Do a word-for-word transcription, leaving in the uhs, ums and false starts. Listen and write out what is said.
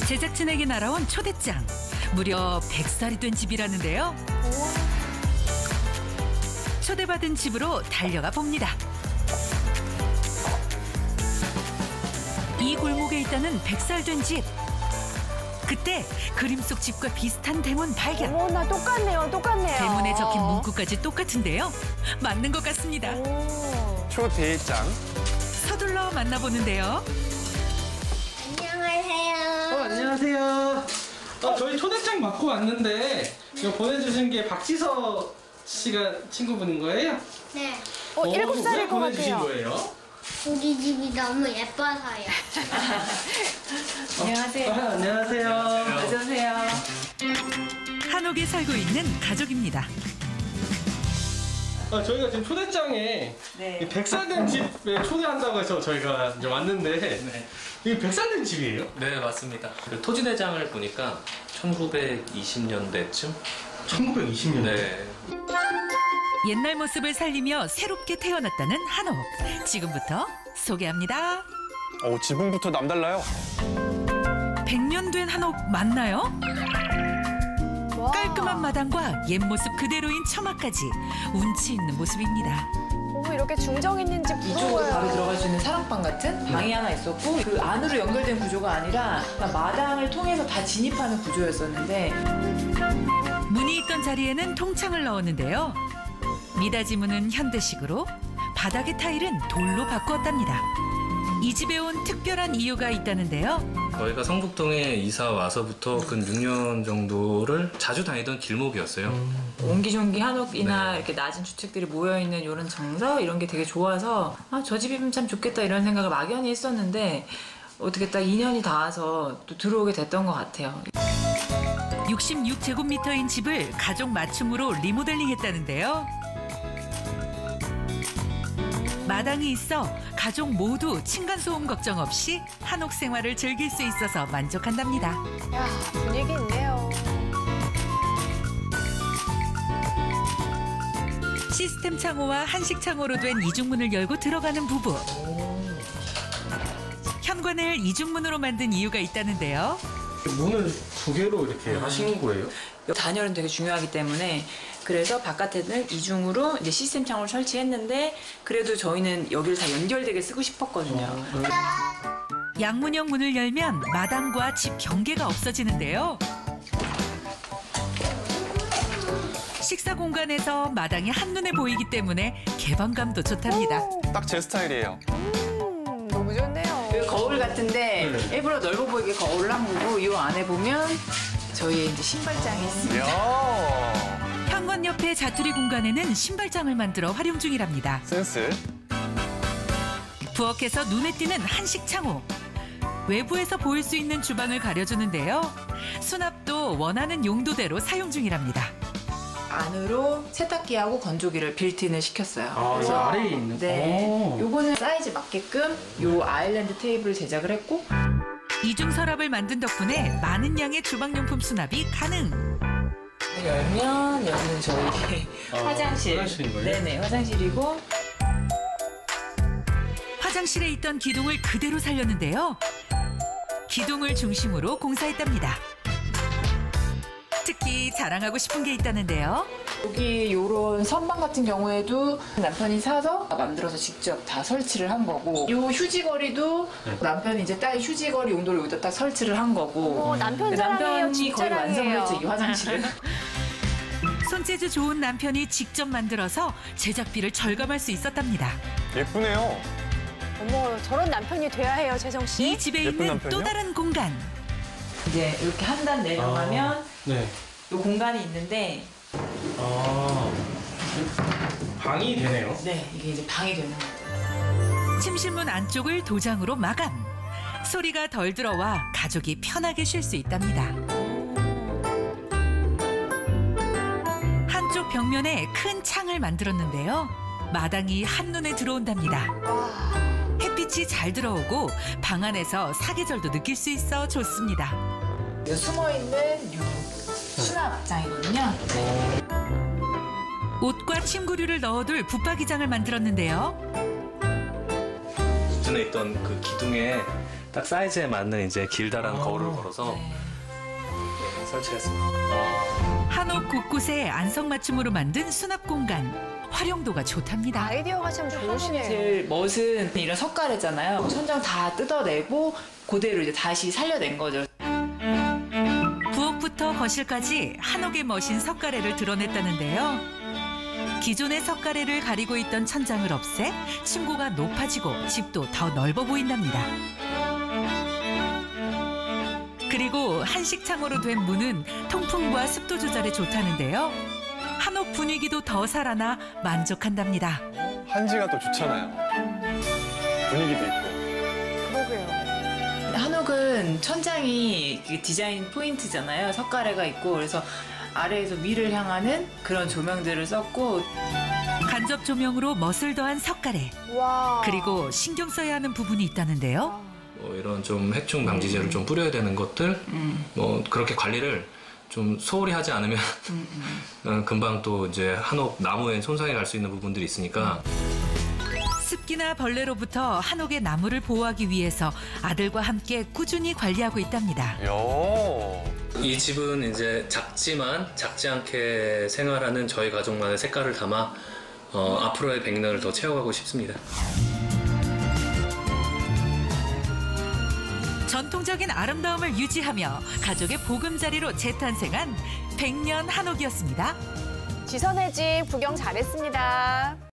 제작진에게 날아온 초대장. 무려 백 살이 된 집이라는데요. 초대받은 집으로 달려가 봅니다. 이 골목에 있다는 백 살 된 집. 그때 그림 속 집과 비슷한 대문 발견. 어머나, 똑같네요, 똑같네요. 대문에 적힌 문구까지 똑같은데요. 맞는 것 같습니다. 오. 초대장. 서둘러 만나보는데요. 안녕하세요. 어, 안녕하세요. 어, 저희 초대장 받고 왔는데 이거 보내주신 게 박지서 씨가 친구분인 거예요? 네. 어, 일곱 살일 왜 것 보내주신 같아요. 거예요? 우리 집이 너무 예뻐서요. 안녕하세요. 아, 안녕하세요. 어서오세요. 한옥에 살고 있는 가족입니다. 어, 저희가 지금 초대장에 네. 백 살 된 집에 초대한다고 해서 저희가 이제 왔는데 네. 이게 백 살 된 집이에요? 네, 맞습니다. 그 토지대장을 보니까 천구백이십 년대쯤? 천구백이십 년대. 네. 옛날 모습을 살리며 새롭게 태어났다는 한옥. 지금부터 소개합니다. 어, 지붕부터 남달라요. 백 년 된 한옥 맞나요? 와. 깔끔한 마당과 옛 모습 그대로인 처마까지 운치 있는 모습입니다. 어머, 이렇게 중정 있는 집 이쪽으로 바로 부러워요. 들어갈 수 있는 사랑방 같은 방이 하나 있었고 그 안으로 연결된 구조가 아니라 마당을 통해서 다 진입하는 구조였었는데 문이 있던 자리에는 통창을 넣었는데요. 미닫이 문은 현대식으로, 바닥의 타일은 돌로 바꾸었답니다. 이 집에 온 특별한 이유가 있다는데요. 저희가 성북동에 이사 와서부터 근 육 년 정도를 자주 다니던 길목이었어요. 옹기종기 한옥이나 네. 이렇게 낮은 주택들이 모여있는 이런 정서 이런 게 되게 좋아서 아, 저 집이면 참 좋겠다 이런 생각을 막연히 했었는데 어떻게 딱 이 년이 닿아서 또 들어오게 됐던 것 같아요. 육십육 제곱미터인 집을 가족 맞춤으로 리모델링했다는데요. 마당이 있어 가족 모두 층간소음 걱정 없이 한옥 생활을 즐길 수 있어서 만족한답니다. 야, 분위기 있네요. 시스템 창호와 한식 창호로 된 이중문을 열고 들어가는 부부. 현관을 이중문으로 만든 이유가 있다는데요. 문을 두 개로 이렇게 하신 거예요? 단열은 되게 중요하기 때문에 그래서 바깥에는 이중으로 이제 시스템 창호를 설치했는데 그래도 저희는 여기를 다 연결되게 쓰고 싶었거든요. 양문형 문을 열면 마당과 집 경계가 없어지는데요. 식사 공간에서 마당이 한눈에 보이기 때문에 개방감도 좋답니다. 딱 제 스타일이에요. 음, 너무 좋네요. 여기 거울 같은데 네. 일부러 넓어 보이게 거울을 한 거고 이 안에 보면 저희의 이제 신발장이 있습니다. 이야, 현관 옆에 자투리 공간에는 신발장을 만들어 활용 중이랍니다. 센스. 부엌에서 눈에 띄는 한식 창호. 외부에서 보일 수 있는 주방을 가려주는데요. 수납도 원하는 용도대로 사용 중이랍니다. 안으로 세탁기하고 건조기를 빌트인을 시켰어요. 아, 저 아래에 있는 네. 오. 요거는 사이즈 맞게끔 요 아일랜드 테이블을 제작을 했고 이중 서랍을 만든 덕분에 많은 양의 주방용품 수납이 가능. 열면 여기는 저희 아, 화장실. 화장실인 거예요? 네네, 화장실이고 화장실에 있던 기둥을 그대로 살렸는데요. 기둥을 중심으로 공사했답니다. 특히 자랑하고 싶은 게 있다는데요. 여기 요런 선반 같은 경우에도 남편이 사서 만들어서 직접 다 설치를 한 거고 요 휴지거리도 네. 남편이 이제 딸 휴지거리 용도로 여기다 딱 설치를 한 거고 어머, 남편 근데 자랑이에요, 남편이 집 거의 자랑이에요. 완성했죠, 이 화장실을. 손재주 좋은 남편이 직접 만들어서 제작비를 절감할 수 있었답니다. 예쁘네요. 어머, 저런 남편이 돼야 해요, 재성 씨. 이 집에 예쁜 있는 남편이요? 또 다른 공간. 이제 이렇게 한 단 내려가면 아, 네. 요 공간이 있는데 아, 방이 되네요. 네, 이게 이제 방이 되는 거죠. 침실문 안쪽을 도장으로 마감. 소리가 덜 들어와 가족이 편하게 쉴 수 있답니다. 한쪽 벽면에 큰 창을 만들었는데요. 마당이 한눈에 들어온답니다. 햇빛이 잘 들어오고 방 안에서 사계절도 느낄 수 있어 좋습니다. 숨어 있는 요 수납장이거든요. 옷과 침구류를 넣어둘 붙박이장을 만들었는데요. 기존에 있던 그 기둥에 딱 사이즈에 맞는 이제 길다란 거울을 걸어서 네. 네, 설치했습니다. 한옥 곳곳에 안성맞춤으로 만든 수납 공간. 활용도가 좋답니다. 아이디어가 참 좋으시네요. 제일 멋은 이런 석가래잖아요. 천장 다 뜯어내고 그대로 이제 다시 살려낸 거죠. 부엌부터 거실까지 한옥의 멋인 석가래를 드러냈다는데요. 기존의 석가래를 가리고 있던 천장을 없애 층고가 높아지고 집도 더 넓어 보인답니다. 그리고 한식창호로 된 문은 통풍과 습도 조절에 좋다는데요. 한옥 분위기도 더 살아나 만족한답니다. 한지가 또 좋잖아요. 분위기도 있고. 그러게요. 한옥은 천장이 그 디자인 포인트잖아요. 석가래가 있고 그래서 아래에서 위를 향하는 그런 조명들을 썼고 간접 조명으로 멋을 더한 석가래. 와. 그리고 신경 써야 하는 부분이 있다는데요. 뭐 이런 좀 해충 방지제를 좀 뿌려야 되는 것들, 음. 뭐 그렇게 관리를 좀 소홀히 하지 않으면 음, 음. 어, 금방 또 이제 한옥 나무에 손상이 갈 수 있는 부분들이 있으니까 습기나 벌레로부터 한옥의 나무를 보호하기 위해서 아들과 함께 꾸준히 관리하고 있답니다. 요. 이 집은 이제 작지만 작지 않게 생활하는 저희 가족만의 색깔을 담아 어, 앞으로의 백 년을 더 채워가고 싶습니다. 전통적인 아름다움을 유지하며 가족의 보금자리로 재탄생한 백년 한옥이었습니다. 지선의 집 구경 잘했습니다.